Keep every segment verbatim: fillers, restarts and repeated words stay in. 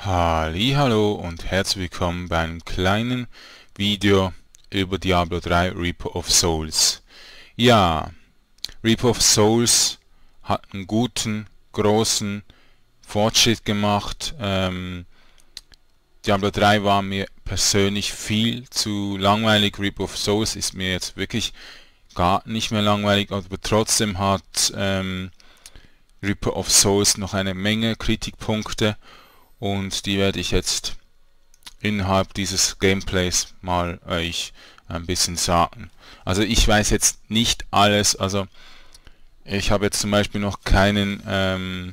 Hallihallo und herzlich willkommen bei einem kleinen Video über Diablo drei Reaper of Souls. Ja, Reaper of Souls hat einen guten, großen Fortschritt gemacht. Ähm, Diablo drei war mir persönlich viel zu langweilig. Reaper of Souls ist mir jetzt wirklich gar nicht mehr langweilig, aber trotzdem hat ähm, Reaper of Souls noch eine Menge Kritikpunkte. Und die werde ich jetzt innerhalb dieses Gameplays mal euch ein bisschen sagen. Also ich weiß jetzt nicht alles, also ich habe jetzt zum Beispiel noch keinen ähm,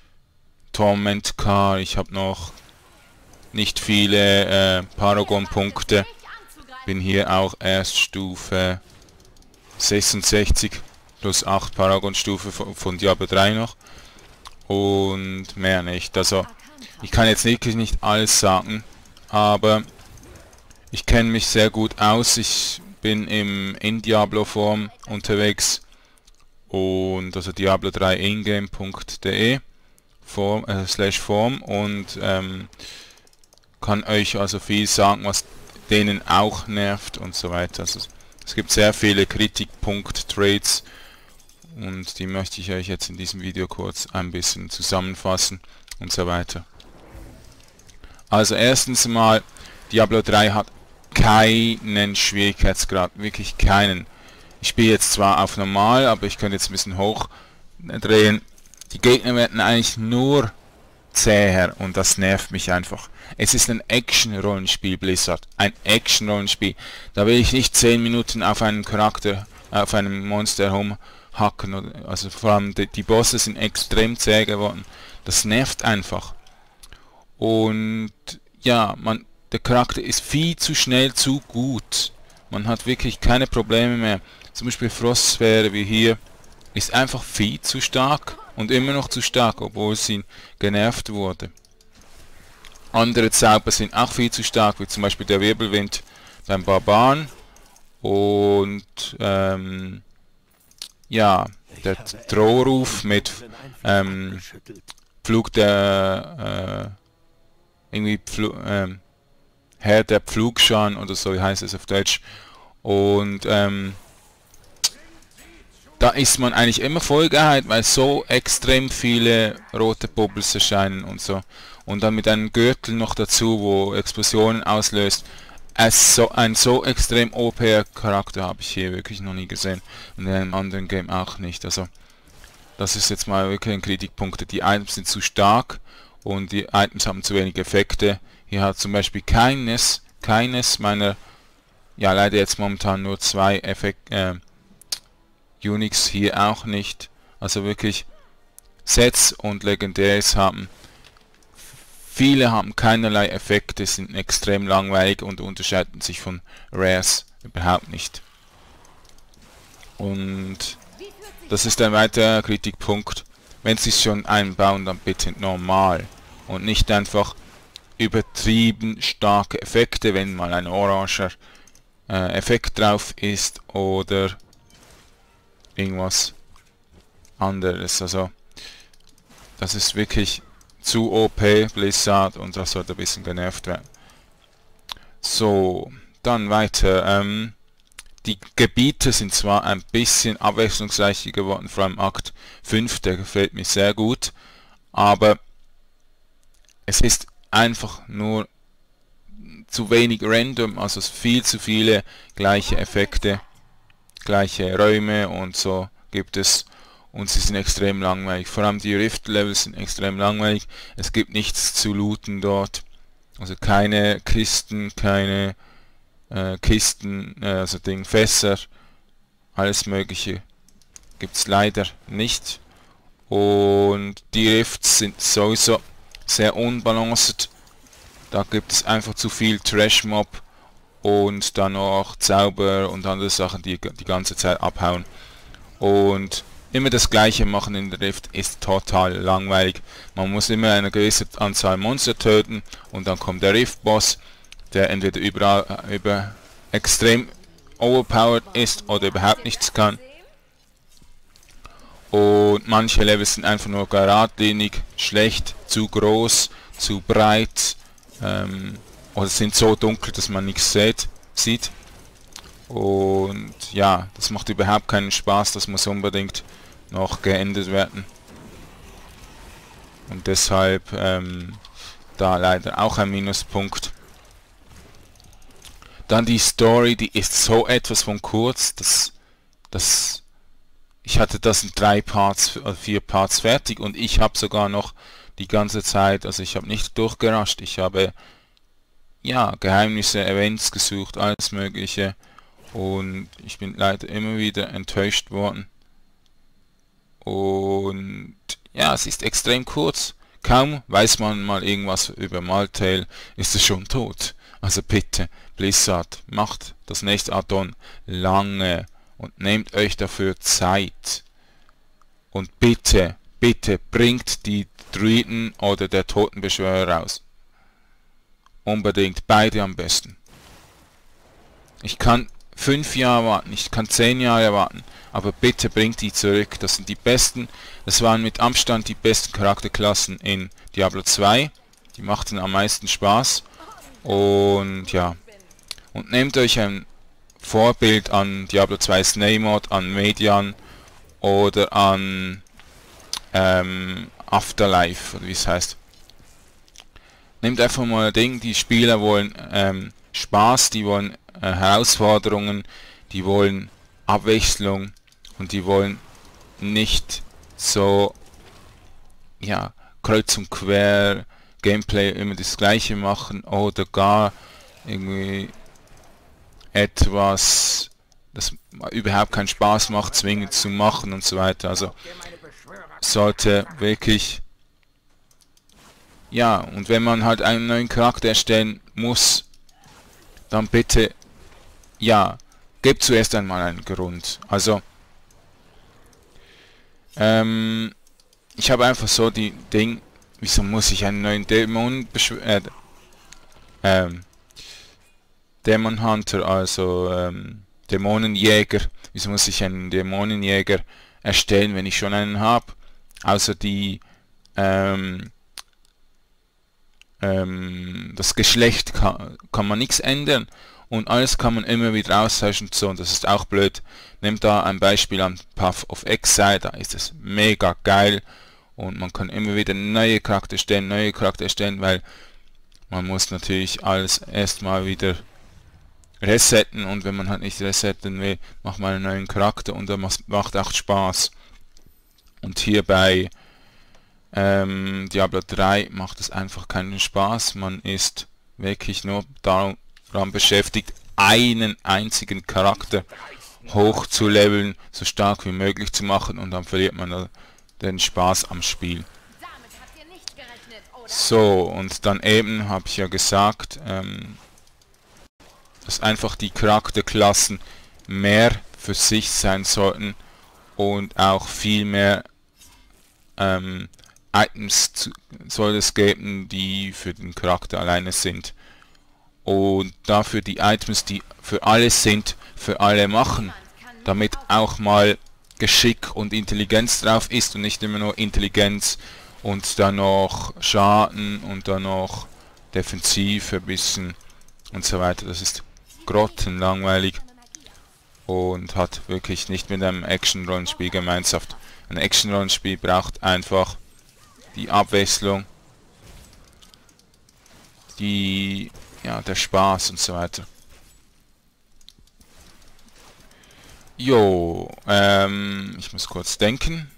Torment Car, ich habe noch nicht viele äh, Paragon-Punkte, bin hier auch erst Stufe sechsundsechzig plus acht Paragon-Stufe von, von Diablo drei noch und mehr nicht, also ich kann jetzt wirklich nicht alles sagen, aber ich kenne mich sehr gut aus. Ich bin im in Diablo Forum unterwegs und also diablo drei ingame punkt de Form, äh, slash Form und ähm, kann euch also viel sagen, was denen auch nervt und so weiter. Also es gibt sehr viele Kritikpunkt-Trades und die möchte ich euch jetzt in diesem Video kurz ein bisschen zusammenfassen und so weiter. Also erstens mal, Diablo drei hat keinen Schwierigkeitsgrad, wirklich keinen. Ich spiele jetzt zwar auf normal, aber ich könnte jetzt ein bisschen hoch drehen. Die Gegner werden eigentlich nur zäher und das nervt mich einfach. Es ist ein Action-Rollenspiel, Blizzard. Ein Action-Rollenspiel. Da will ich nicht zehn Minuten auf einen Charakter, auf einem Monster rumhacken. Also vor allem die, die Bosse sind extrem zäh geworden. Das nervt einfach. Und ja, man, der Charakter ist viel zu schnell zu gut. Man hat wirklich keine Probleme mehr. Zum Beispiel Frostsphäre wie hier ist einfach viel zu stark und immer noch zu stark, obwohl sie genervt wurde. Andere Zauber sind auch viel zu stark, wie zum Beispiel der Wirbelwind beim Barbaren und ähm, ja, der Drohruf mit ähm, Flug der äh, irgendwie Pfl ähm, Herr der Pflugschan oder so heißt es auf Deutsch und ähm, da ist man eigentlich immer voll geheilt, weil so extrem viele rote Bubbles erscheinen und so und dann mit einem Gürtel noch dazu, wo Explosionen auslöst. Es so, ein so extrem O P Charakter habe ich hier wirklich noch nie gesehen und in einem anderen Game auch nicht. Also das ist jetzt mal wirklich ein Kritikpunkt. Die Items sind zu stark und die Items haben zu wenig Effekte. Hier hat zum Beispiel keines, keines meiner, ja leider jetzt momentan nur zwei Effekt, äh, Unix hier auch nicht. Also wirklich Sets und Legendäres haben. Viele haben keinerlei Effekte, sind extrem langweilig und unterscheiden sich von Rares überhaupt nicht. Und das ist ein weiterer Kritikpunkt. Wenn sie es schon einbauen, dann bitte normal. Und nicht einfach übertrieben starke Effekte, wenn mal ein oranger äh, Effekt drauf ist oder irgendwas anderes. Also das ist wirklich zu O P Blizzard und das sollte ein bisschen genervt werden. So, dann weiter. Ähm, die Gebiete sind zwar ein bisschen abwechslungsreicher geworden, vor allem Akt fünf, der gefällt mir sehr gut, aber es ist einfach nur zu wenig random, also viel zu viele gleiche Effekte, gleiche Räume und so gibt es und sie sind extrem langweilig. Vor allem die Rift-Levels sind extrem langweilig, es gibt nichts zu looten dort, also keine Kisten, keine äh, Kisten, äh, also Ding, Fässer, alles mögliche gibt es leider nicht und die Rifts sind sowieso sehr unbalanciert, da gibt es einfach zu viel Trash-Mob und dann noch Zauber und andere Sachen, die die ganze Zeit abhauen und immer das gleiche machen in der Rift ist total langweilig. Man muss immer eine gewisse Anzahl Monster töten und dann kommt der Rift-Boss, der entweder überall über extrem overpowered ist oder überhaupt nichts kann. Und manche Level sind einfach nur geradlinig, schlecht, zu groß, zu breit, ähm, oder sind so dunkel, dass man nichts sieht, sieht. Und ja, das macht überhaupt keinen Spaß, das muss unbedingt noch geändert werden. Und deshalb ähm, da leider auch ein Minuspunkt. Dann die Story, die ist so etwas von kurz, dass das ich hatte das in drei Parts, äh, vier Parts fertig und ich habe sogar noch die ganze Zeit, also ich habe nicht durchgerascht, ich habe ja Geheimnisse, Events gesucht, alles mögliche und ich bin leider immer wieder enttäuscht worden. Und ja, es ist extrem kurz. Kaum weiß man mal irgendwas über Maltail, ist es schon tot. Also bitte, Blizzard, macht das nächste Add-on lange und nehmt euch dafür Zeit. Und bitte, bitte bringt die Druiden oder der Totenbeschwörer raus. Unbedingt, beide am besten. Ich kann fünf Jahre warten, ich kann zehn Jahre warten, aber bitte bringt die zurück. Das sind die besten, das waren mit Abstand die besten Charakterklassen in Diablo zwei. Die machten am meisten Spaß. Und ja, und nehmt euch ein Vorbild an Diablo zwei Snaymod, an Median oder an ähm, Afterlife, oder wie es heißt. Nehmt einfach mal ein Ding, die Spieler wollen ähm, Spaß, die wollen äh, Herausforderungen, die wollen Abwechslung und die wollen nicht so, ja, kreuz und quer Gameplay immer das gleiche machen oder gar irgendwie etwas, das überhaupt keinen Spaß macht, zwingend zu machen und so weiter. Also sollte wirklich, ja, und wenn man halt einen neuen Charakter erstellen muss, dann bitte, ja, gebt zuerst einmal einen Grund. Also, ähm, ich habe einfach so die Ding, wieso muss ich einen neuen Dämon beschwören? Äh, ähm, Demon Hunter, also ähm, Dämonenjäger. Wieso muss ich einen Dämonenjäger erstellen, wenn ich schon einen habe? Außer die ähm, ähm, das Geschlecht kann, kann man nichts ändern und alles kann man immer wieder austauschen und so, und das ist auch blöd. Nehmt da ein Beispiel an Path of Exile, da ist es mega geil und man kann immer wieder neue Charakter erstellen, neue Charakter erstellen, weil man muss natürlich alles erstmal wieder resetten, und wenn man halt nicht resetten will, macht man einen neuen Charakter und das macht auch Spaß. Und hier bei ähm, Diablo drei macht es einfach keinen Spaß, man ist wirklich nur daran beschäftigt, einen einzigen Charakter hoch zu leveln, so stark wie möglich zu machen, und dann verliert man den Spaß am Spiel. So, und dann eben habe ich ja gesagt, ähm, dass einfach die Charakterklassen mehr für sich sein sollten und auch viel mehr ähm, Items zu, soll es geben, die für den Charakter alleine sind. Und dafür die Items, die für alle sind, für alle machen, damit auch mal Geschick und Intelligenz drauf ist und nicht immer nur Intelligenz und dann noch Schaden und dann noch Defensiv ein bisschen und so weiter. Das ist grottenlangweilig und hat wirklich nicht mit einem Action-Rollenspiel Gemeinschaft. Ein Action-Rollenspiel braucht einfach die Abwechslung, die, ja, der Spaß und so weiter. Jo, ähm, ich muss kurz denken.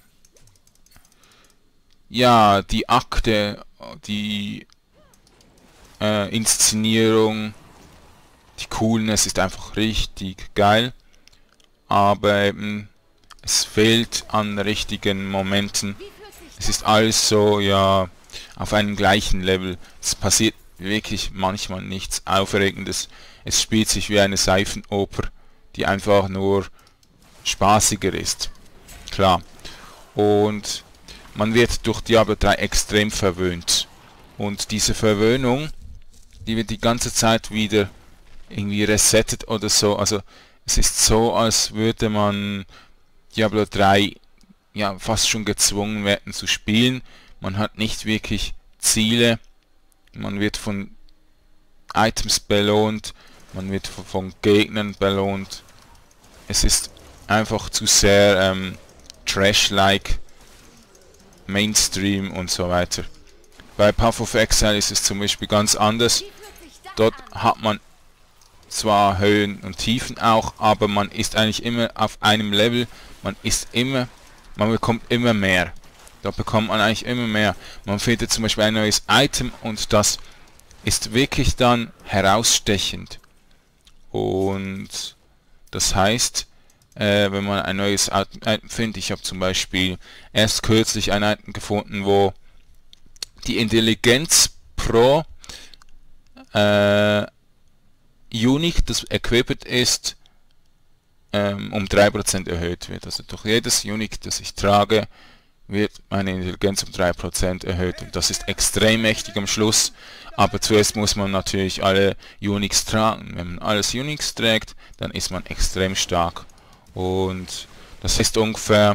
Ja, die Akte, die äh, Inszenierung, die Coolness ist einfach richtig geil, aber eben, es fehlt an richtigen Momenten. Es ist alles so, ja, auf einem gleichen Level. Es passiert wirklich manchmal nichts Aufregendes. Es spielt sich wie eine Seifenoper, die einfach nur spaßiger ist. Klar. Und man wird durch Diablo drei extrem verwöhnt. Und diese Verwöhnung, die wird die ganze Zeit wieder irgendwie resettet oder so. Also es ist so, als würde man Diablo drei ja fast schon gezwungen werden zu spielen. Man hat nicht wirklich Ziele, man wird von Items belohnt, man wird von Gegnern belohnt. Es ist einfach zu sehr ähm, Trash-like, Mainstream und so weiter. Bei Path of Exile ist es zum Beispiel ganz anders. Dort hat man zwar Höhen und Tiefen auch, aber man ist eigentlich immer auf einem Level. Man ist immer, man bekommt immer mehr. Da bekommt man eigentlich immer mehr. Man findet zum Beispiel ein neues Item und das ist wirklich dann herausstechend. Und das heißt, äh, wenn man ein neues Item findet, ich habe zum Beispiel erst kürzlich ein Item gefunden, wo die Intelligenz pro äh, Unit, das equipped ist, ähm, um drei Prozent erhöht wird. Also durch jedes Unit, das ich trage, wird meine Intelligenz um drei Prozent erhöht. Und das ist extrem mächtig am Schluss. Aber zuerst muss man natürlich alle Unix tragen. Wenn man alles Unix trägt, dann ist man extrem stark. Und das ist ungefähr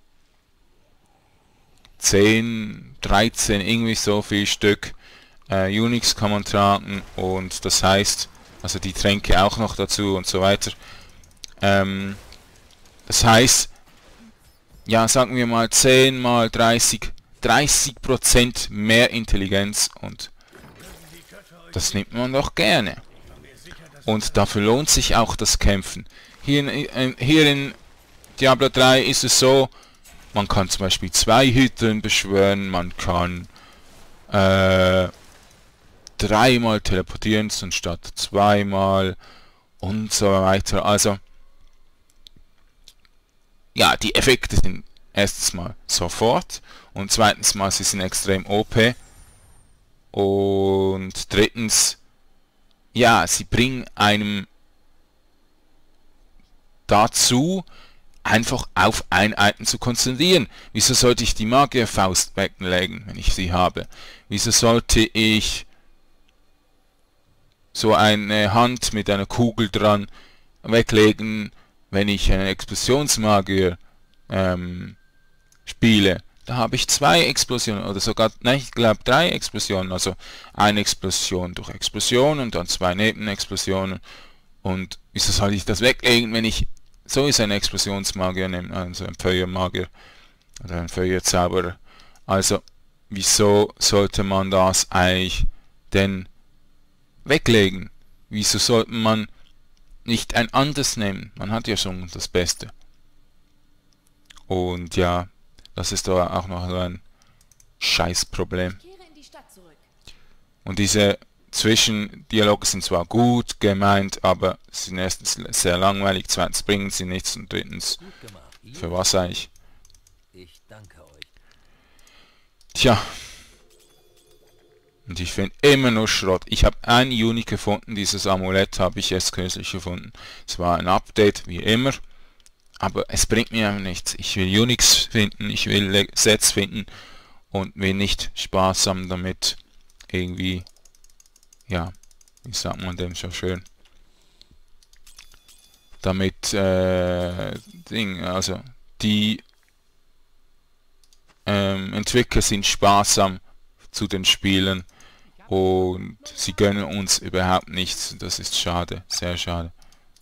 zehn, dreizehn, irgendwie so viel Stück äh, Unix kann man tragen. Und das heißt, also die Tränke auch noch dazu und so weiter. Ähm, das heißt, ja, sagen wir mal zehn mal dreißig, dreißig Prozent mehr Intelligenz und das nimmt man doch gerne. Und dafür lohnt sich auch das Kämpfen. Hier in, hier in Diablo drei ist es so, man kann zum Beispiel zwei Hydren beschwören, man kann äh, dreimal teleportieren anstatt zweimal und so weiter. Also ja, die Effekte sind erstens mal sofort und zweitens mal sie sind extrem O P und drittens, ja, sie bringen einem dazu, einfach auf ein Item zu konzentrieren. Wieso sollte ich die Magierfaust weglegen, wenn ich sie habe? Wieso sollte ich so eine Hand mit einer Kugel dran weglegen, wenn ich einen Explosionsmagier ähm, spiele? Da habe ich zwei Explosionen oder sogar, nein, ich glaube drei Explosionen, also eine Explosion durch Explosion und dann zwei Nebenexplosionen. Und wieso soll ich das weglegen, wenn ich sowieso einen Explosionsmagier nehme, also einen Feuermagier oder einen Feuerzauberer? Also wieso sollte man das eigentlich denn weglegen? Wieso sollte man nicht ein anderes nehmen? Man hat ja schon das Beste. Und ja, das ist da auch noch so ein Scheißproblem. Und diese Zwischendialoge sind zwar gut gemeint, aber sind erstens sehr langweilig, zweitens bringen sie nichts und drittens, für was eigentlich? Ich danke euch. Tja. Und ich finde immer nur Schrott. Ich habe ein Unit gefunden, dieses Amulett habe ich erst kürzlich gefunden. Es war ein Update, wie immer. Aber es bringt mir einfach nichts. Ich will Unix finden, ich will Sets finden und will nicht sparsam damit irgendwie, ja, wie sagt man dem so schön, damit, äh, Ding, also die ähm, Entwickler sind sparsam zu den Spielen und sie gönnen uns überhaupt nichts. Das ist schade, sehr schade.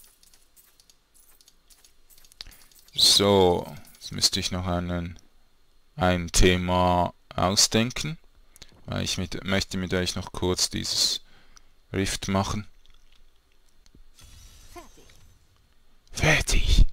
So, jetzt müsste ich noch einen, ein Thema ausdenken, weil ich mit, möchte mit euch noch kurz dieses Rift machen. Fertig.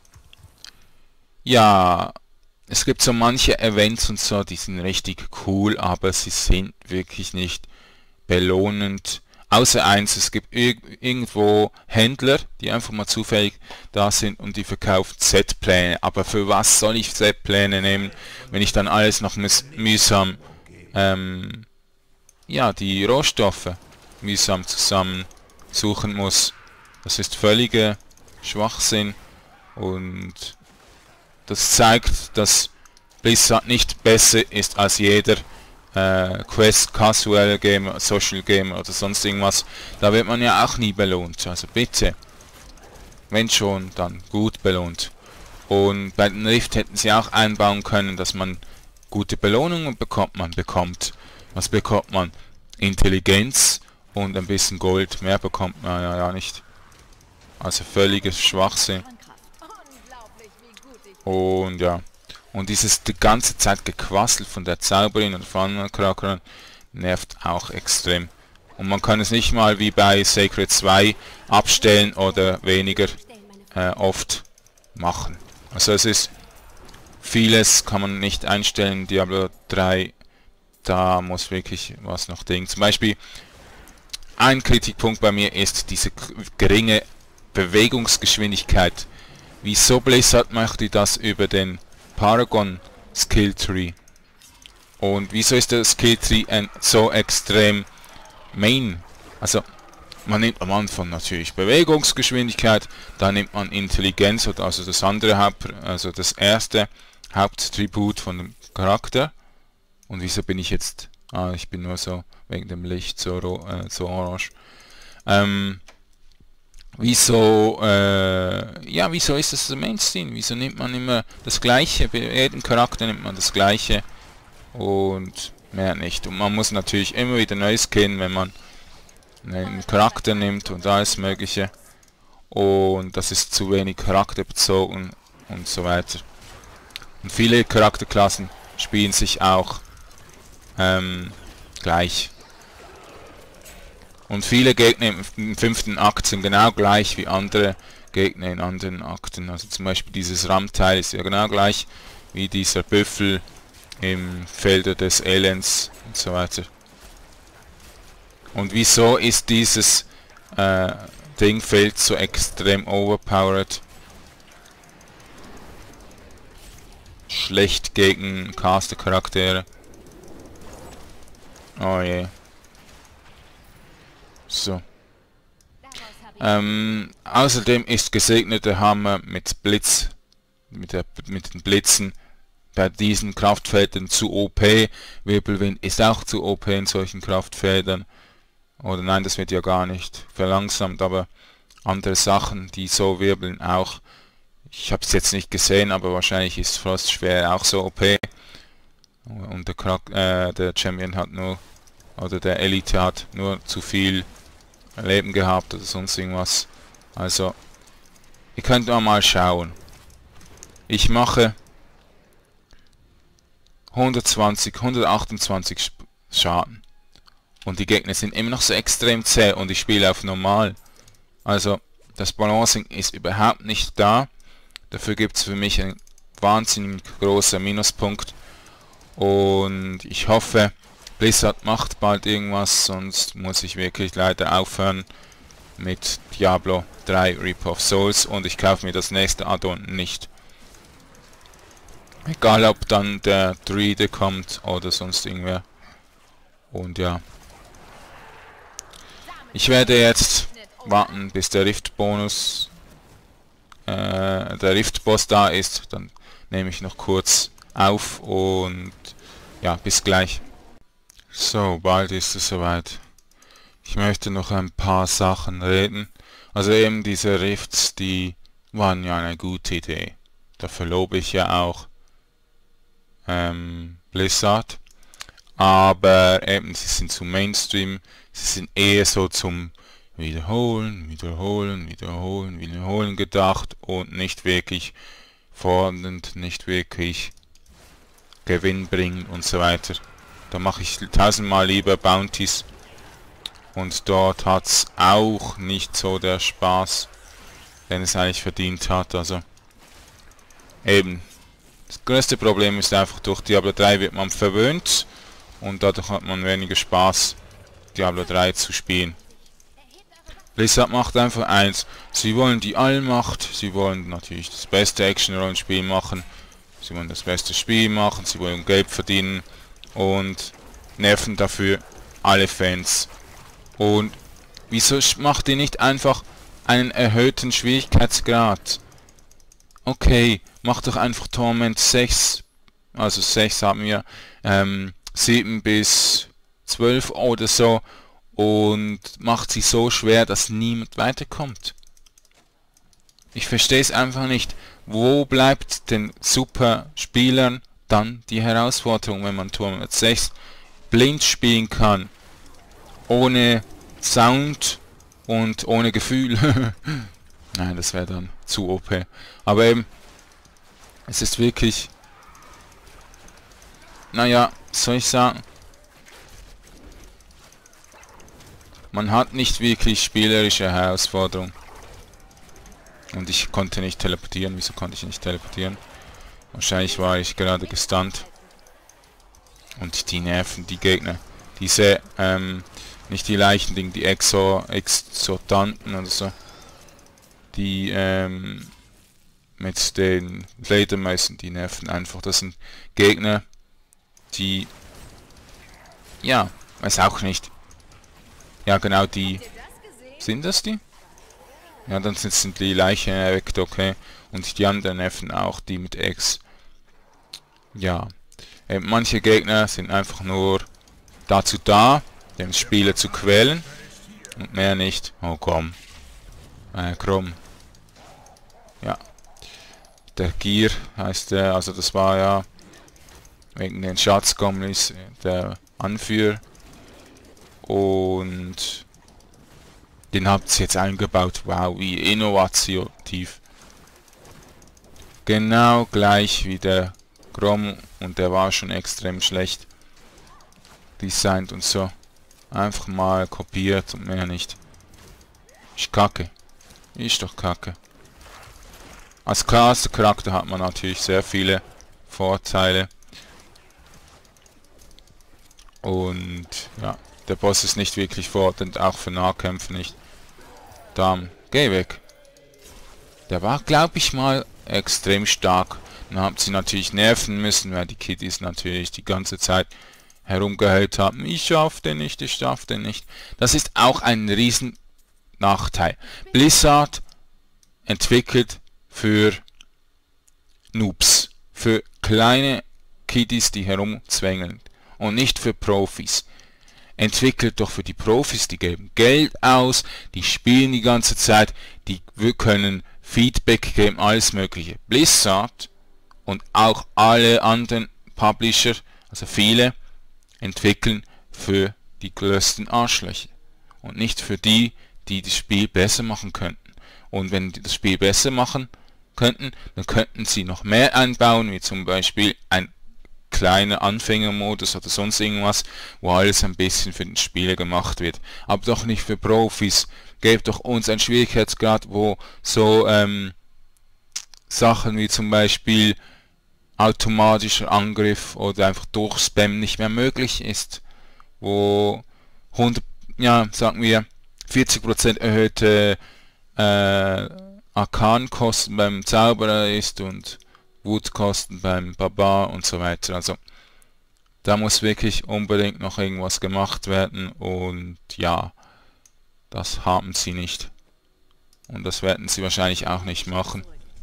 Ja, es gibt so manche Events und so, die sind richtig cool, aber sie sind wirklich nicht belohnend. Außer eins, es gibt ir irgendwo Händler, die einfach mal zufällig da sind und die verkaufen Set-Pläne. Aber für was soll ich Set-Pläne nehmen, wenn ich dann alles noch mühsam, ähm, ja, die Rohstoffe mühsam zusammen suchen muss. Das ist völliger Schwachsinn und das zeigt, dass Blizzard nicht besser ist als jeder äh, Quest, Casual Gamer, Social Gamer oder sonst irgendwas. Da wird man ja auch nie belohnt. Also bitte, wenn schon, dann gut belohnt. Und bei den Rift hätten sie auch einbauen können, dass man gute Belohnungen bekommt. Man bekommt, was bekommt man? Intelligenz und ein bisschen Gold. Mehr bekommt man ja, ja nicht. Also völliges Schwachsinn. Und ja. Und dieses die ganze Zeit Gequassel von der Zauberin und von anderen Charakteren nervt auch extrem. Und man kann es nicht mal wie bei Sacred zwei abstellen oder weniger äh, oft machen. Also es ist vieles kann man nicht einstellen. Diablo drei, da muss wirklich was noch Ding. Zum Beispiel ein Kritikpunkt bei mir ist diese geringe Bewegungsgeschwindigkeit. Wieso Blizzard macht die das über den Paragon Skill Tree? Und wieso ist der Skill Tree ein, so extrem main? Also man nimmt am Anfang natürlich Bewegungsgeschwindigkeit, dann nimmt man Intelligenz, oder also das andere Haupt, also das erste Haupttribut von dem Charakter. Und wieso bin ich jetzt? Ah, ich bin nur so wegen dem Licht so, äh, so orange. Ähm, wieso, äh, ja, wieso ist das so Mainstream? Wieso nimmt man immer das Gleiche? Bei jedem Charakter nimmt man das Gleiche und mehr nicht. Und man muss natürlich immer wieder neu skinnen, wenn man einen Charakter nimmt und alles Mögliche. Und das ist zu wenig charakterbezogen und so weiter. Und viele Charakterklassen spielen sich auch ähm, gleich. Und viele Gegner im fünften Akt sind genau gleich wie andere Gegner in anderen Akten. Also zum Beispiel dieses Rammteil ist ja genau gleich wie dieser Büffel im Felder des Elends und so weiter. Und wieso ist dieses äh, Dingfeld so extrem overpowered? Schlecht gegen Caster-Charaktere. Oh je. So. Ähm, außerdem ist gesegneter Hammer mit Blitz, mit, der, mit den Blitzen bei diesen Kraftfeldern zu O P. Wirbelwind ist auch zu O P in solchen Kraftfeldern. Oder nein, das wird ja gar nicht verlangsamt, aber andere Sachen, die so wirbeln auch. Ich habe es jetzt nicht gesehen, aber wahrscheinlich ist Frostschwere auch so O P. Und der, Krak äh, der Champion hat nur, oder der Elite hat nur zu viel Leben gehabt oder sonst irgendwas. Also, ihr könnt mal schauen. Ich mache hundertzwanzig, hundertachtundzwanzig Schaden. Und die Gegner sind immer noch so extrem zäh und ich spiele auf normal. Also das Balancing ist überhaupt nicht da. Dafür gibt es für mich einen wahnsinnig großen Minuspunkt. Und ich hoffe, Blizzard macht bald irgendwas, sonst muss ich wirklich leider aufhören mit Diablo drei Reaper of Souls und ich kaufe mir das nächste Add-on nicht. Egal ob dann der Druide kommt oder sonst irgendwer. Und ja. Ich werde jetzt warten, bis der Rift-Bonus, äh, der Rift-Boss da ist. Dann nehme ich noch kurz auf und ja, bis gleich. So, bald ist es soweit. Ich möchte noch ein paar Sachen reden. Also eben diese Rifts, die waren ja eine gute Idee. Dafür lobe ich ja auch ähm, Blizzard. Aber eben, sie sind zu Mainstream, sie sind eher so zum Wiederholen, Wiederholen, Wiederholen, Wiederholen gedacht und nicht wirklich fordernd, nicht wirklich gewinnbringend und so weiter. Da mache ich tausendmal lieber Bounties und dort hat es auch nicht so der Spaß, den es eigentlich verdient hat. Also eben, das größte Problem ist einfach, durch Diablo drei wird man verwöhnt. Und dadurch hat man weniger Spaß, Diablo drei zu spielen. Blizzard macht einfach eins. Sie wollen die Allmacht, sie wollen natürlich das beste Action-Rollenspiel machen, sie wollen das beste Spiel machen, sie wollen Geld verdienen und nerven dafür alle Fans. Und wieso macht ihr nicht einfach einen erhöhten Schwierigkeitsgrad? Okay, macht doch einfach Torment sechs, also sechs haben wir, ähm, sieben bis zwölf oder so und macht sie so schwer, dass niemand weiterkommt. Ich verstehe es einfach nicht. Wo bleibt den Superspielern dann die Herausforderung, wenn man Turm sechs blind spielen kann? Ohne Sound und ohne Gefühl. Nein, das wäre dann zu O P. Aber eben, es ist wirklich... Naja, soll ich sagen... Man hat nicht wirklich spielerische Herausforderung. Und ich konnte nicht teleportieren. Wieso konnte ich nicht teleportieren? Wahrscheinlich war ich gerade gestunt. Und die nerven die Gegner. Diese, ähm, nicht die Leichending, die Exo, Exotanten oder so. Die, ähm, mit den Ledermäusen, die nerven einfach. Das sind Gegner, die, ja, weiß auch nicht. Ja, genau, die, sind das die? Ja, dann sind die Leichen erweckt, okay. Und die anderen nerven auch, die mit X. Ja. Äh, manche Gegner sind einfach nur dazu da, den Spieler zu quälen. Und mehr nicht. Oh komm. Äh, krumm. Ja. Der Gier heißt der, also das war ja wegen den Schatzgoblins der Anführer. Und den habt ihr jetzt eingebaut. Wow, wie innovativ. Genau gleich wie der Grom, und der war schon extrem schlecht designt und so. Einfach mal kopiert und mehr nicht. Ist kacke. Ist doch kacke. Als Klasse-Charakter hat man natürlich sehr viele Vorteile. Und ja, der Boss ist nicht wirklich fordernd, auch für Nahkämpfe nicht. Dann, geh weg. Der war, glaube ich mal, extrem stark. Dann haben sie natürlich nerven müssen, weil die Kiddies natürlich die ganze Zeit herumgeheult haben. Ich schaff den nicht, ich schaff den nicht. Das ist auch ein riesen Nachteil. Blizzard entwickelt für Noobs, für kleine Kiddies, die herumzwängeln und nicht für Profis. Entwickelt doch für die Profis, die geben Geld aus, die spielen die ganze Zeit, die können Feedback geben, alles mögliche. Blizzard und auch alle anderen Publisher, also viele, entwickeln für die größten Arschlöcher und nicht für die, die das Spiel besser machen könnten. Und wenn die das Spiel besser machen könnten, dann könnten sie noch mehr einbauen, wie zum Beispiel ein kleiner Anfängermodus oder sonst irgendwas, wo alles ein bisschen für den Spieler gemacht wird. Aber doch nicht für Profis. Gebt doch uns einen Schwierigkeitsgrad, wo so ähm, Sachen wie zum Beispiel automatischer Angriff oder einfach Durchspam nicht mehr möglich ist. Wo hundert, ja, sagen wir, vierzig Prozent erhöhte äh, Arkankosten beim Zauberer ist und Wutkosten beim Barbar und so weiter. Also da muss wirklich unbedingt noch irgendwas gemacht werden und ja, das haben sie nicht. Und das werden sie wahrscheinlich auch nicht machen.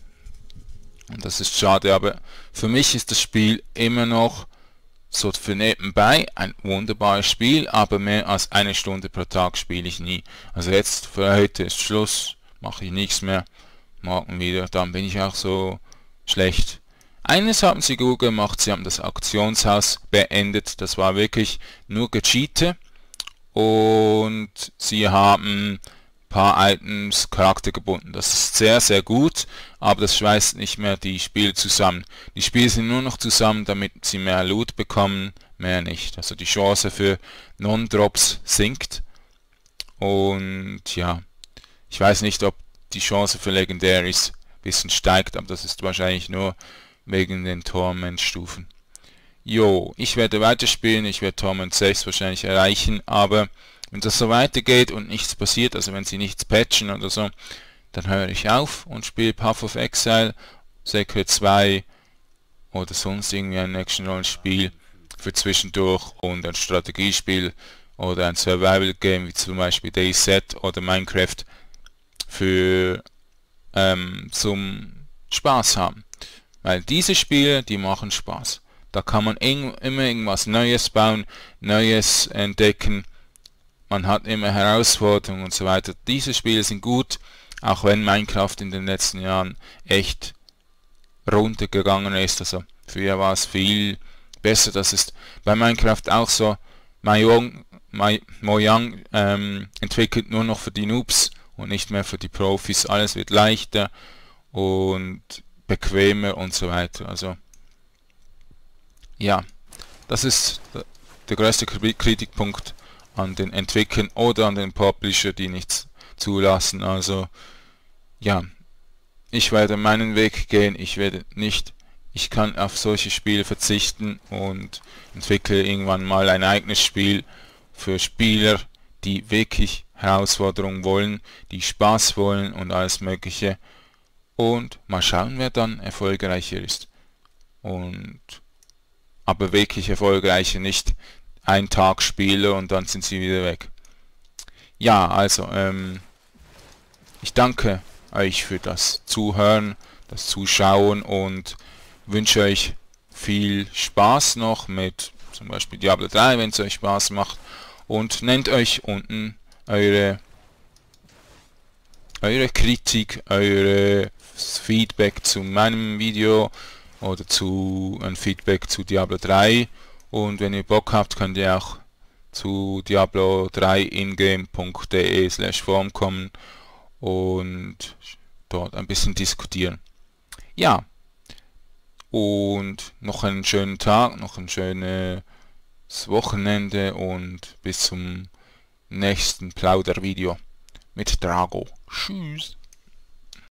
Und das ist schade, aber für mich ist das Spiel immer noch so für nebenbei ein wunderbares Spiel, aber mehr als eine Stunde pro Tag spiele ich nie. Also jetzt für heute ist Schluss, mache ich nichts mehr. Morgen wieder, dann bin ich auch so schlecht. Eines haben sie gut gemacht, sie haben das Auktionshaus beendet, das war wirklich nur Gecheate und sie haben ein paar Items charaktergebunden. Das ist sehr, sehr gut, aber das schweißt nicht mehr die Spiele zusammen. Die Spiele sind nur noch zusammen, damit sie mehr Loot bekommen, mehr nicht. Also die Chance für Non-Drops sinkt und ja, ich weiß nicht, ob die Chance für Legendaries ein bisschen steigt, aber das ist wahrscheinlich nur wegen den Torment-Stufen. Jo, ich werde weiterspielen, ich werde Torment sechs wahrscheinlich erreichen, aber wenn das so weitergeht und nichts passiert, also wenn sie nichts patchen oder so, dann höre ich auf und spiele Path of Exile, Secret zwei oder sonst irgendwie ein Action-Rollenspiel für zwischendurch und ein Strategiespiel oder ein Survival-Game wie zum Beispiel Dayz oder Minecraft für ähm, zum Spaß haben. Weil diese Spiele, die machen Spaß. Da kann man immer irgendwas Neues bauen, Neues entdecken. Man hat immer Herausforderungen und so weiter. Diese Spiele sind gut, auch wenn Minecraft in den letzten Jahren echt runtergegangen ist. Also früher war es viel besser. Das ist bei Minecraft auch so. Mojang, Mojang ähm, entwickelt nur noch für die Noobs und nicht mehr für die Profis. Alles wird leichter und bequemer und so weiter. Also ja, das ist der größte Kritikpunkt an den Entwicklern oder an den Publisher, die nichts zulassen. Also ja, ich werde meinen Weg gehen. Ich werde nicht, ich kann auf solche Spiele verzichten und entwickle irgendwann mal ein eigenes Spiel für Spieler, die wirklich Herausforderungen wollen, die Spaß wollen und alles Mögliche. Und mal schauen, wer dann erfolgreicher ist. Und aber wirklich erfolgreicher, nicht ein Tag Spieler und dann sind sie wieder weg. Ja, also ähm, ich danke euch für das Zuhören, das Zuschauen und wünsche euch viel Spaß noch mit zum Beispiel Diablo drei, wenn es euch Spaß macht, und nennt euch unten eure eure Kritik, eure Feedback zu meinem Video oder zu ein Feedback zu Diablo drei, und wenn ihr Bock habt, könnt ihr auch zu diablo drei ingame punkt de slash forum kommen und dort ein bisschen diskutieren. Ja, und noch einen schönen Tag, noch ein schönes Wochenende und bis zum nächsten Plaudervideo mit Drago. Tschüss.